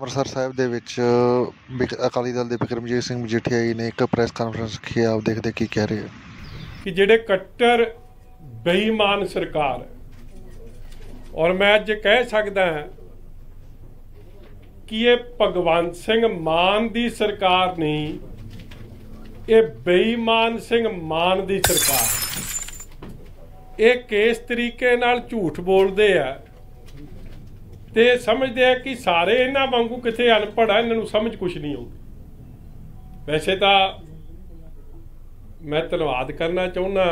ਅੰਮ੍ਰਿਤਸਰ ਸਾਹਿਬ ਦੇ ਵਿੱਚ ਅਕਾਲੀ ਦਲ ਦੇ ਬਿਕਰਮਜੀਤ ਸਿੰਘ ਮਜੀਠੀਆ ਜੀ ਨੇ ਇੱਕ ਪ੍ਰੈਸ ਕਾਨਫਰੰਸ ਰੱਖੀ। ਆਪ ਦੇਖਦੇ ਕੀ ਕਹਿ ਰਹੇ ਹੋ ਕਿ ਜਿਹੜੇ ਕੱਟਰ ਬੇਈਮਾਨ ਸਰਕਾਰ ਹੈ, ਔਰ ਮੈਂ ਅੱਜ ਕਹਿ ਸਕਦਾ ਹਾਂ ਕਿ ਇਹ ਭਗਵੰਤ ਸਿੰਘ ਮਾਨ ਦੀ ਸਰਕਾਰ ਨਹੀਂ, ਇਹ ਬੇਈਮਾਨ ਸਿੰਘ ਮਾਨ ਦੀ ਸਰਕਾਰ। ਇਹ ਕਿਸ ਤਰੀਕੇ ਨਾਲ ਝੂਠ ਬੋਲਦੇ ਆ ਤੇ ਸਮਝਦੇ ਆ कि ਸਾਰੇ ਇਹਨਾਂ ਵਾਂਗੂ ਕਿਤੇ ਅਨਪੜ੍ਹ ਆ, ਇਹਨਾਂ ਨੂੰ ਸਮਝ ਕੁਛ ਨਹੀਂ ਆਉਂਦੀ। ਵੈਸੇ ਤਾਂ ਮੈਂ ਧੰਨਵਾਦ ਕਰਨਾ ਚਾਹੁੰਦਾ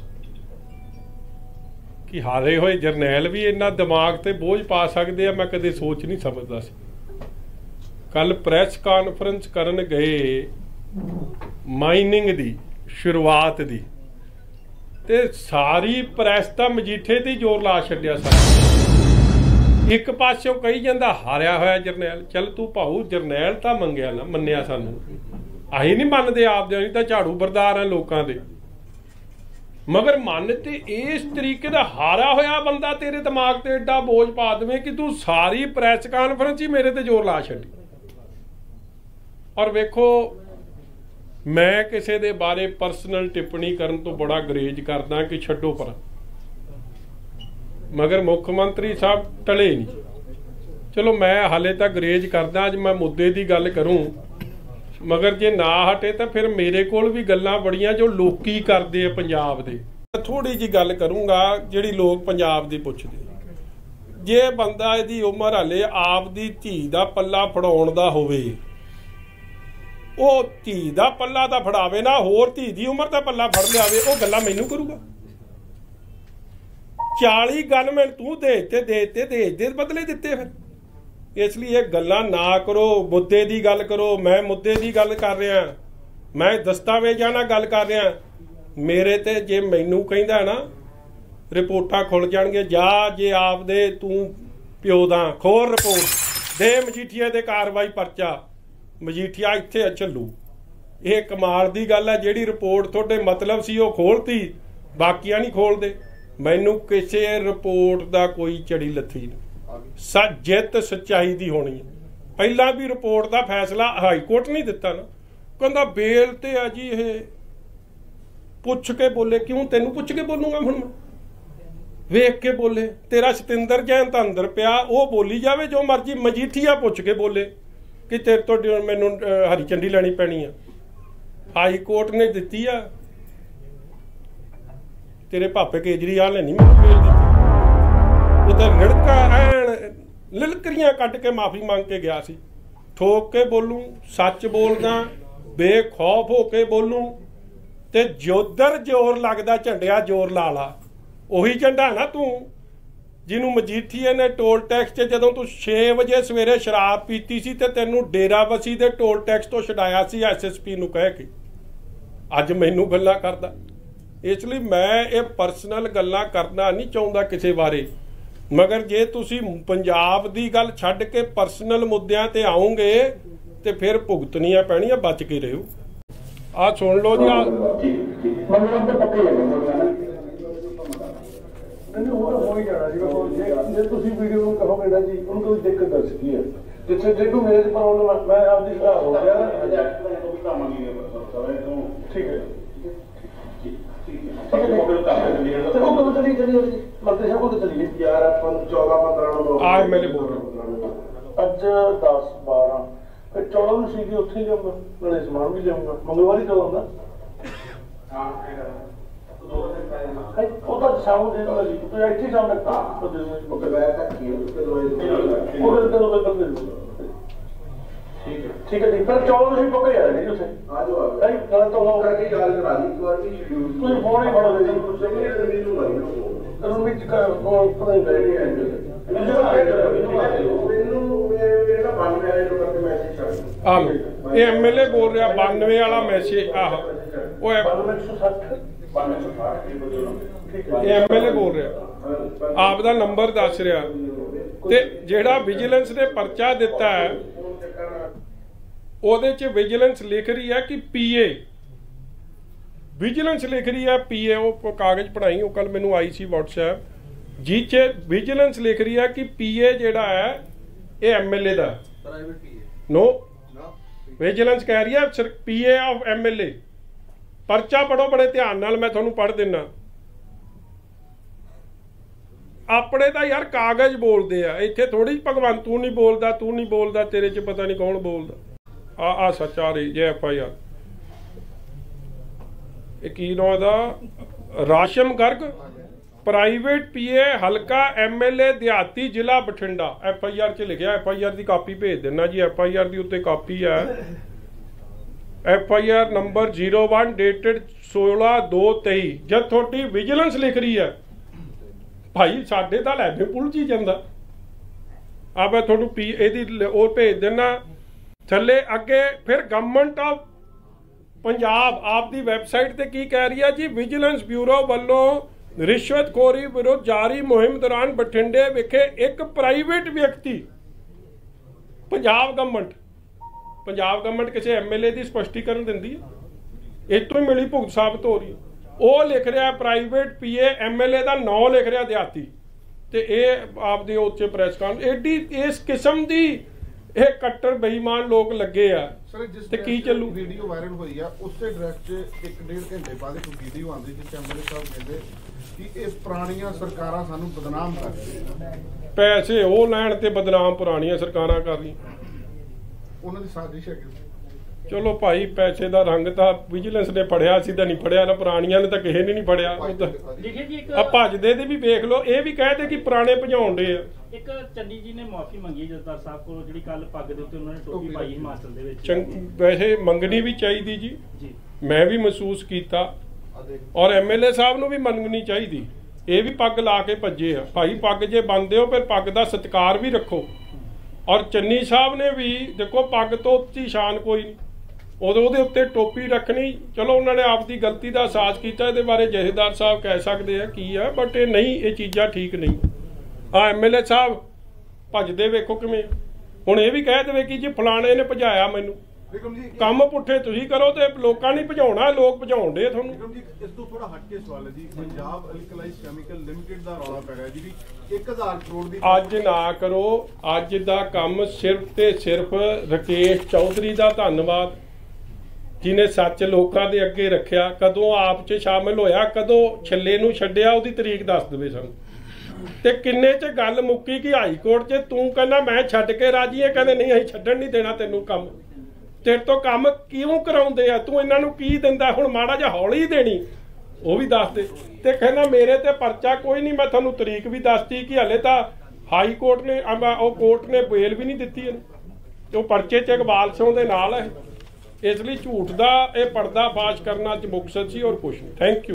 ਕਿ ਹਾਰੇ ਹੋਏ ਜਰਨੈਲ ਵੀ ਇੰਨਾ ਦਿਮਾਗ ਤੇ ਬੋਝ ਪਾ ਸਕਦੇ ਆ, ਮੈਂ ਕਦੇ ਸੋਚ ਨਹੀਂ ਸਮਝਦਾ ਸੀ। ਕੱਲ ਪ੍ਰੈਸ ਕਾਨਫਰੰਸ ਕਰਨ ਗਏ ਮਾਈਨਿੰਗ ਦੀ ਸ਼ੁਰੂਆਤ ਦੀ, ਤੇ ਸਾਰੀ ਪ੍ਰੈਸ ਤਾਂ ਮਜੀਠੇ ਤੇ ਜ਼ੋਰ ਲਾ ਛੱਡਿਆ ਸਾਰਾ। ਇੱਕ ਪਾਸਿਓਂ ਕਹੀ ਜਾਂਦਾ ਹਾਰਿਆ ਹੋਇਆ ਜਰਨੈਲ। ਚੱਲ ਤੂੰ ਭਾਊ ਜਰਨੈਲ ਤਾਂ ਮੰਗਿਆ ਨਾ, ਮੰਨਿਆ ਸਾਨੂੰ, ਅਸੀਂ ਨਹੀਂ ਮੰਨਦੇ ਆਪਦੇ, ਅਸੀਂ ਤਾਂ ਝਾੜੂ ਬਰਦਾਰ ਆ ਲੋਕਾਂ ਦੇ, ਮਗਰ ਮੰਨ ਤੇ ਇਸ ਤਰੀਕੇ ਦਾ ਹਾਰਿਆ ਹੋਇਆ ਬੰਦਾ ਤੇਰੇ ਦਿਮਾਗ ਤੇ ਏਡਾ ਬੋਝ ਪਾ ਦੇਵੇ ਕਿ ਤੂੰ ਸਾਰੀ ਪ੍ਰੈਸ ਕਾਨਫਰੰਸ ਹੀ ਮੇਰੇ ਤੇ ਜ਼ੋਰ ਲਾ ਛੱਡੀ। ਔਰ ਵੇਖੋ, ਮੈਂ ਕਿਸੇ ਦੇ ਬਾਰੇ ਪਰਸਨਲ ਟਿੱਪਣੀ ਕਰਨ ਤੋਂ ਬੜਾ ਗੁਰੇਜ਼ ਕਰਦਾ ਕਿ ਛੱਡੋ ਪਰ, ਮਗਰ ਮੁੱਖ ਮੰਤਰੀ ਸਾਹਿਬ ਟਲੇ ਨਹੀਂ। ਚਲੋ ਮੈਂ ਹਾਲੇ ਤੱਕ ਗੁਰੇਜ਼ ਕਰਦਾ, ਅੱਜ ਮੈਂ ਮੁੱਦੇ ਦੀ ਗੱਲ ਕਰੂੰ, ਮਗਰ ਜੇ ਨਾ ਹਟੇ ਤਾਂ ਫਿਰ ਮੇਰੇ ਕੋਲ ਵੀ ਗੱਲਾਂ ਬੜੀਆਂ ਜੋ ਲੋਕੀ ਕਰਦੇ ਆ ਪੰਜਾਬ ਦੇ। ਥੋੜੀ ਜੀ ਗੱਲ ਕਰੂੰਗਾ ਜਿਹੜੀ ਲੋਕ ਪੰਜਾਬ ਦੀ ਪੁੱਛਦੇ। ਜੇ ਬੰਦਾ ਇਹਦੀ ਉਮਰ ਹਾਲੇ ਆਪ ਦੀ ਧੀ ਦਾ ਪੱਲਾ ਫੜਾਉਣ ਦਾ ਹੋਵੇ, ਉਹ ਧੀ ਦਾ ਪੱਲਾ ਤਾਂ ਫੜਾਵੇ ਨਾ, ਹੋਰ ਧੀ ਦੀ ਉਮਰ ਦਾ ਪੱਲਾ ਫੜ ਲਿਆਵੇ, ਉਹ ਗੱਲਾਂ ਮੈਨੂੰ ਕਰੂਗਾ। 40 ਗਨਮੈਨ ਤੂੰ ਦੇ ਬਦਲੇ ਦਿੱਤੇ। ਫਿਰ ਇਸ ਲਈ ਇਹ ਗੱਲਾਂ ਨਾ ਕਰੋ, ਮੁੱਦੇ ਦੀ ਗੱਲ ਕਰੋ। ਮੈਂ ਮੁੱਦੇ ਦੀ ਗੱਲ ਕਰ ਰਿਹਾ, ਮੈਂ ਦਸਤਾਵੇਜ਼ਾਂ ਨਾਲ ਗੱਲ ਕਰ ਰਿਹਾ। ਮੇਰੇ ਤੇ ਜੇ ਮੈਨੂੰ ਕਹਿੰਦਾ ਨਾ ਰਿਪੋਰਟਾਂ ਖੁੱਲ ਜਾਣਗੇ, ਜਾ ਜੇ ਆਪਦੇ ਤੂੰ ਪਿਓ ਦਾ ਖੋਲ ਰਿਪੋਰਟ ਦੇ ਮਜੀਠੀਆ ਦੇ ਕਾਰਵਾਈ ਪਰਚਾ, ਮਜੀਠੀਆ ਇੱਥੇ ਚੱਲੂ। ਇਹ ਕਮਾਲ ਦੀ ਗੱਲ ਹੈ, ਜਿਹੜੀ ਰਿਪੋਰਟ ਤੁਹਾਡੇ ਮਤਲਬ ਸੀ ਉਹ ਖੋਲਤੀ, ਬਾਕੀਆਂ ਨਹੀਂ ਖੋਲਦੇ। ਮੈਨੂੰ ਕਿਸੇ ਰਿਪੋਰਟ ਦਾ ਕੋਈ ਚੜੀ ਲੱਥੀ ਨਹੀਂ, ਜਿੱਤ ਸੱਚਾਈ ਦੀ ਹੋਣੀ ਹੈ। ਪਹਿਲਾਂ ਵੀ ਰਿਪੋਰਟ ਦਾ ਫੈਸਲਾ ਹਾਈ ਕੋਰਟ ਨਹੀਂ ਦਿੱਤਾ ਨਾ, ਕਹਿੰਦਾ ਬੇਲ ਤੇ ਆ ਜੀ, ਇਹ ਪੁੱਛ ਕੇ ਬੋਲੇ। ਕਿਉਂ ਤੈਨੂੰ ਪੁੱਛ ਕੇ ਬੋਲੂਗਾ? ਹੁਣ ਵੇਖ ਕੇ ਬੋਲੇ। ਤੇਰਾ ਸਤਿੰਦਰ ਜੈਨ ਤਾਂ ਅੰਦਰ ਪਿਆ, ਉਹ ਬੋਲੀ ਜਾਵੇ ਜੋ ਮਰਜੀ। ਮਜੀਠੀਆ ਪੁੱਛ ਕੇ ਬੋਲੇ ਕਿ ਤੇਰੇ ਤੋਂ ਮੈਨੂੰ ਹਰੀ ਝੰਡੀ ਲੈਣੀ ਪੈਣੀ ਆ। ਹਾਈ ਕੋਰਟ ਨੇ ਦਿੱਤੀ ਆ, ਤੇਰੇ ਭਾਪੇ ਕੇਜਰੀਵਾਲ ਨੇ ਨਹੀਂ ਮੈਨੂੰ ਬੇਲ ਦਿੱਤੀ। ਉਹ ਤਾਂ ਲੜਕਾ ਐਨ ਲਿਲਕਰੀਆਂ ਕੱਢ ਕੇ ਮਾਫੀ ਮੰਗ ਕੇ ਗਿਆ ਸੀ। ਠੋਕ ਕੇ ਬੋਲੂ, ਸੱਚ ਬੋਲਦਾ, ਬੇਖੌਫ ਹੋ ਕੇ ਬੋਲੂ, ਤੇ ਜੋਦਰ ਜ਼ੋਰ ਲੱਗਦਾ ਝੰਡਿਆ ਜ਼ੋਰ ਲਾ ਲਾ। ਉਹੀ ਝੰਡਾ ਨਾ ਤੂੰ ਜਿਹਨੂੰ ਮਜੀਠੀਏ ਨੇ ਟੋਲ ਟੈਕਸ 'ਚ, ਜਦੋਂ ਤੂੰ 6 ਵਜੇ ਸਵੇਰੇ ਸ਼ਰਾਬ ਪੀਤੀ ਸੀ ਤੇ ਤੈਨੂੰ ਡੇਰਾਬੱਸੀ ਦੇ ਟੋਲ ਟੈਕਸ ਤੋਂ ਛਡਾਇਆ ਸੀ SSP ਨੂੰ ਕਹਿ ਕੇ, ਅੱਜ ਮੈਨੂੰ ਗੱਲਾਂ ਕਰਦਾ। ਇਸ ਲਈ ਮੈਂ ਇਹ ਪਰਸਨਲ ਗੱਲਾਂ ਕਰਨਾ ਨਹੀਂ ਚਾਹੁੰਦਾ ਕਿਸੇ ਬਾਰੇ, ਮਗਰ ਜੇ ਤੁਸੀਂ ਪੰਜਾਬ ਦੀ ਗੱਲ ਛੱਡ ਕੇ ਪਰਸਨਲ ਮੁੱਦਿਆਂ ਤੇ ਆਉਂਗੇ ਤੇ ਫਿਰ ਭੁਗਤਣੀਆਂ ਪੈਣੀਆਂ। ਬਚ ਕੇ ਰਹੋ। ਆ ਸੁਣ ਲਓ ਜੀ, ਜਿੱਥੇ ਜਿਹਨੂੰ ਮੇਰੇ ਚ ਪ੍ਰੋਬਲਮ ਮੈਂ ਆਪਦੀ ਸੁਧਾਰ ਹੋ ਗਿਆ। ਠੀਕ ਹੈ, MLA ਬੋਲ ਰਿਹਾ ਅੱਜ 10-12 ਫਿਰ 14 ਨੂੰ ਸੀਗੀ, ਉੱਥੇ ਜਾਊਂਗਾ, ਨਾਲੇ ਸਮਾਨ ਵੀ ਲਿਆਊਂਗਾ। ਮੰਗਲਵਾਰੀ ਕਦੋਂ ਆਉਂਦਾ? ਉਹ ਤਾਂ ਸ਼ਾਮ ਨੂੰ ਦੇ ਦੂੰਗਾ ਜੀ, ਤੁਸੀਂ ਇੱਥੇ ਸ਼ਾਮ ਤੱਕ ਠੀਕ ਹੈ ਜੀ। ਫਿਰ 14 ਨੂੰ ਪੱਕਾ ਯਾਰ ਨਹੀਂ ਉੱਥੇ ਆ ਜਾਓ। ਤੋਂ ਕਰਕੇ ਗੱਲ ਕਰਾ ਲਈ ਇੱਕ ਵਾਰ ਵੀ, ਤੁਸੀਂ ਫੋਨ ਹੀ ਫੜੋ ਜੀ। ਇਹ MLA ਬੋਲ ਰਿਹਾ 92 ਵਾਲਾ ਮੈਸੇਜ। ਆਹੋ, ਉਹ MLA ਬੋਲ ਰਿਹਾ, ਆਪ ਦਾ ਨੰਬਰ ਦੱਸ ਰਿਹਾ। ਤੇ ਜਿਹੜਾ ਵਿਜੀਲੈਂਸ ਨੇ ਪਰਚਾ ਦਿੱਤਾ ਹੈ, ਉਹਦੇ 'ਚ ਵਿਜੀਲੈਂਸ ਲਿਖ ਰਹੀ ਹੈ ਕਿ PA, ਵਿਜੀਲੈਂਸ ਲਿਖ ਰਹੀ ਹੈ PA। ਉਹ ਕਾਗਜ਼ ਪੜਾਈ, ਉਹ ਕੱਲ ਮੈਨੂੰ ਆਈ ਸੀ WhatsApp, ਜਿਹ 'ਚ ਵਿਜੀਲੈਂਸ ਲਿਖ ਰਹੀ ਹੈ ਕਿ PA ਜਿਹੜਾ ਹੈ ਇਹ MLA ਦਾ नो विजिलेंस कह रही है सिर्फ पीए ऑफ MLA। परचा पढ़ो बड़े ध्यान नाल, मैं थोनू पढ़ देना। अपने तो यार कागज बोलते आ, इत्थे थोड़ी भगवान तू नहीं बोलता, तेरे च पता नहीं कौन बोलता। आ सच आ रही जे FIR की नाम दा राशम गर्ग प्राइवेट PA हलका MLA दिहाती जिला बठिंडा। FIR च लिखा, FIR की कापी भेज देना जी। FIR की उत्ते कापी है, FIR नंबर 01 डेटेड 16/2/23। जब थोड़ी विजिलेंस लिख रही है भाई साडे तां लैबे पुलझी जांदा। आ मैं थोनू और भेज देना थल्ले अगे। फिर गवर्नमेंट ऑफ पंजाब आपकी वैबसाइट ते की कह रही है जी, विजिलेंस ब्यूरो वालों रिश्वतखोरी विरुद्ध जारी मुहिम दौरान बठिंडे विखे एक प्राइवेट व्यक्ति पंजाब गवर्नमेंट किसी MLA की स्पष्टीकरण दिंदी है, इतों ही मिली भुगत साबित हो रही है। ਉਹ लिख रहा प्राइवेट PA MLA का नाम लिख रहा ਦਿਹਾਤੀ ਤੇ ਇਹ ਆਪਦੇ ਉੱਤੇ ਪ੍ਰੈਸ ਕਾਨ ਐਡੀ ਇਸ ਕਿਸਮ ਦੀ ਇਹ ਕੱਟਰ ਬੇਈਮਾਨ ਲੋਕ ਲੱਗੇ ਆ ਤੇ ਕੀ ਚੱਲੂ। ਵੀਡੀਓ ਵਾਇਰਲ ਹੋਈ ਆ ਉਸੇ ਡਰੈਸ 'ਚ 1.5 ਘੰਟੇ ਬਾਅਦ ਇੱਕ ਵੀਡੀਓ ਆਉਂਦੀ ਜਿਸ MLA ਸਾਹਿਬ ਕਹਿੰਦੇ ਕਿ ਇਹ ਪੁਰਾਣੀਆਂ ਸਰਕਾਰਾਂ ਸਾਨੂੰ ਬਦਨਾਮ ਕਰ ਰਹੀਆਂ, ਪੈਸੇ ਉਹ ਲੈਣ ਤੇ ਬਦਨਾਮ ਪੁਰਾਣੀਆਂ ਸਰਕਾਰਾਂ ਕਰ ਰਹੀਆਂ। ਉਹਨਾਂ ਦੀ ਸਾਜ਼ਿਸ਼ ਹੈ। चलो भाई पैसे का रंग तो विजिलेंस ने फड़िया, असीं तां नहीं फड़िया, ना पुरानियां ने तां किसी ने नहीं फड़िया। भजदे भी देख लो, ये भी कहते कि पुराने भजाउण दे आ। एक चन्नी जी ने माफी मंगी जसदार साहब को, जिहड़ी कल पग दे उत्ते उन्होंने टोपी पाई हिमाचल दे विच। वैसे मंगनी भी चाहिए जी, मैं भी महसूस किया और MLA साहब नूं भी मंगनी चाहिए। ये भी पग ला के भजे आ भाई, पग जे बंदे हो फिर पग का सत्कार भी रखो। और चन्नी साहब ने भी देखो पग तो उत्ती शान कोई नहीं, उदों दे उत्ते टोपी रखनी। चलो उन्होंने आपकी गलती का एहसास किया, इहदे बारे जथेदार साहब कह सकते हैं की है, बट ये नहीं, ये चीज़ां ठीक नहीं। MLA साहब भजदे वेखो किवें, हुण ये भी कह देवे कि जी फलाणे ने भजाया मैनू। ਕੰਮ ਪੁੱਠੇ ਤੁਸੀਂ ਕਰੋ ਤੇ ਲੋਕਾਂ ਨਹੀਂ ਭਜਾਉਣਾ, ਲੋਕ ਭਜਾਉਂਦੇ ਤੁਹਾਨੂੰ। ਇਸ ਤੋਂ ਥੋੜਾ ਹਟ ਕੇ ਸਵਾਲ ਹੈ ਜੀ, ਪੰਜਾਬ ਅਲਕਲਾਈਜ਼ ਕੈਮੀਕਲ ਲਿਮਟਿਡ ਦਾ ਰੌਲਾ ਪੈ ਰਿਹਾ ਜੀ 1000 ਕਰੋੜ ਦੀ। ਅੱਜ ਨਾ ਕਰੋ, ਅੱਜ ਦਾ ਕੰਮ ਸਿਰਫ ਤੇ ਸਿਰਫ ਰਕੇਸ਼ ਚੌਧਰੀ ਦਾ ਧੰਨਵਾਦ ਜਿਹਨੇ ਸੱਚ ਲੋਕਾਂ ਦੇ ਅੱਗੇ ਰੱਖਿਆ। ਕਦੋਂ ਆਪ 'ਚ ਸ਼ਾਮਿਲ ਹੋਇਆ, ਕਦੋਂ ਛੱਲੇ ਨੂੰ ਛੱਡਿਆ, ਉਹਦੀ ਤਰੀਕ ਦੱਸ ਦੇਵੇ ਸਾਨੂੰ। ਤੇ ਕਿੰਨੇ 'ਚ ਗੱਲ ਮੁੱਕੀ ਕਿ ਹਾਈ ਕੋਰਟ 'ਚ ਤੂੰ ਕਹਿੰਦਾ ਮੈਂ ਛੱਡ ਕੇ ਰਾਜੀ ਹੈ, ਕਹਿੰਦੇ ਨਹੀਂ ਅਸੀਂ ਛੱਡਣ ਨਹੀਂ ਦੇਣਾ ਤੈਨੂੰ ਕੰਮ। तेरे तो काम क्यों कराउंदे आ, तू इन्हां नूं की दिंदा, हुण माड़ा जिहा हौली देनी वो भी दस दे। ते कहना मेरे ते परचा कोई नहीं, मैं तुहानूं तरीक भी दसती कि हले तां हाई कोर्ट ने कोर्ट ने बेल भी नहीं दित्ती, वो परचे च इकबाल सिंह दे नाल है। इसलिए झूठ दा ये पर्दा फाश करना च मुकसद सी और कुछ नहीं। Thank you.